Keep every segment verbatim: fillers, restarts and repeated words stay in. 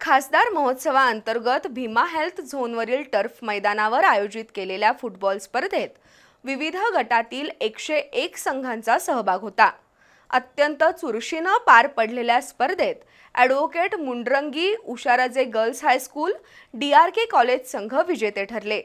खासदार महोत्सवाअंतर्गत भीमा हेल्थ झोनवरील टर्फ मैदानावर आयोजित केलेल्या फुटबॉल स्पर्धेत विविध गटातील एकशे एक संघांचा सहभाग होता। अत्यंत चुरशीने पार पडलेल्या स्पर्धेत advocate Mundrangi Usharaje girls high school DRK college संघ विजेते ठरले।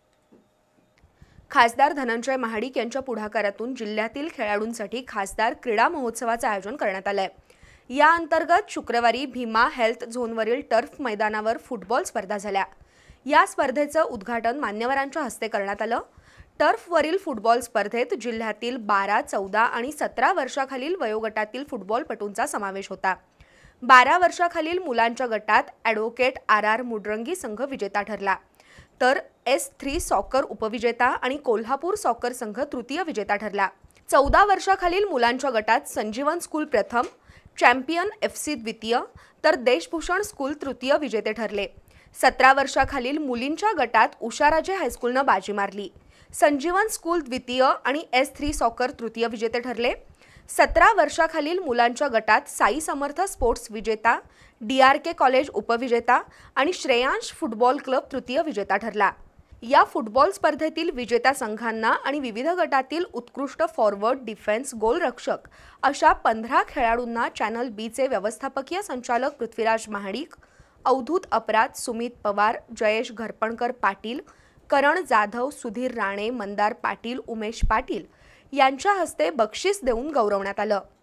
खासदार धनंजय महाडिक यांच्या पुढाकारातून जिल्ह्यातील खेळाडूंसाठी खासदार क्रीडा महोत्सवाचे आयोजन करण्यात आले आहे। या अंतर्गत शुक्रवारी भीमा हेल्थ झोनवरील टर्फ मैदानावर फुटबॉल स्पर्धा झाल्या। या स्पर्धेचं उद्घाटन मान्यवरांच्या हस्ते करण्यात आलं। टर्फवरील फुटबॉल स्पर्धेत जिल्ह्यातील बारा, चौदा आणि सतरा वर्षाखालील वयोगटातील फुटबॉलपटूंचा समावेश होता। बारा वर्षाखालील मुलांच्या गटात ॲडव्होकेट आर आर मुंडरंगी संघ विजेता ठरला, तर एस थ्री सॉकर उपविजेता आणि कोल्हापूर सॉकर संघ तृतीय विजेता ठरला। चौदा वर्षाखालील मुलांच्या गटात संजीवन स्कूल प्रथम, चॅम्पियन एफ सी द्वितीय, तर देशभूषण स्कूल तृतीय विजेते ठरले। सतरा वर्षाखालील मुलींच्या गटात उशाराजे हायस्कूलनं बाजी मारली। संजीवन स्कूल द्वितीय आणि एस थ्री सॉकर तृतीय विजेते ठरले। सतरा वर्षाखालील मुलांच्या गटात साई समर्थ स्पोर्ट्स विजेता, डीआरके कॉलेज उपविजेता आणि श्रेयांश फुटबॉल क्लब तृतीय विजेता ठरला। या फुटबॉल स्पर्धेतील विजेत्या संघांना आणि विविध गटातील उत्कृष्ट फॉरवर्ड, डिफेन्स, गोलरक्षक अशा पंधरा खेळाडूंना चॅनल बीचे व्यवस्थापकीय संचालक पृथ्वीराज महाडिक, अवधूत अपराध, सुमित पवार, जयेश घरपणकर पाटील, करण जाधव, सुधीर राणे, मंदार पाटील, उमेश पाटील यांच्या हस्ते बक्षीस देऊन गौरवण्यात आलं।